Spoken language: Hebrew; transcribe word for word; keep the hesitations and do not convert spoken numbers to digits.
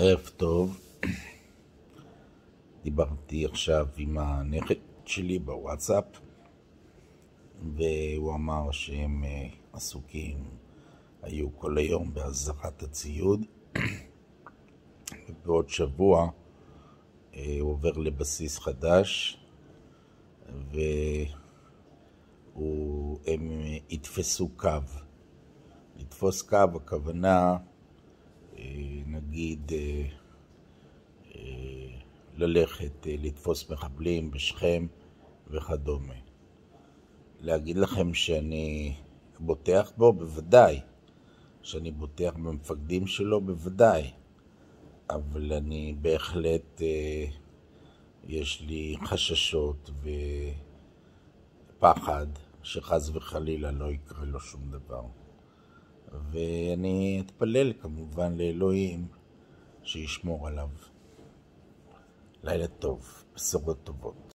ערב טוב. דיברתי עכשיו עם הנכד שלי בוואטסאפ, והוא אמר שהם עסוקים, היו כל היום בהחזרת הציוד, ובעוד שבוע הוא עובר לבסיס חדש, והם יתפסו קו. לתפוס קו, הכוונה נגיד ללכת לתפוס מחבלים בשכם וכדומה. להגיד לכם שאני בוטח בו? בוודאי. שאני בוטח במפקדים שלו? בוודאי. אבל אני בהחלט יש לי חששות ופחד שחס וחלילה לא יקרה לו שום דבר. ואני אתפלל כמובן לאלוהים שישמור עליו. לילה טוב, בשורות טובות.